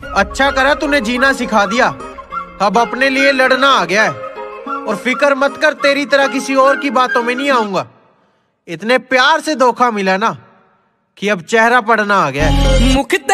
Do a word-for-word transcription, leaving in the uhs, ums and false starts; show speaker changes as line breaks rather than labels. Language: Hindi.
अच्छा करा तूने जीना सिखा दिया। अब अपने लिए लड़ना आ गया है। और फिक्र मत कर, तेरी तरह किसी और की बातों में नहीं आऊंगा। इतने प्यार से धोखा मिला ना कि अब चेहरा पड़ना आ गया है।
मुख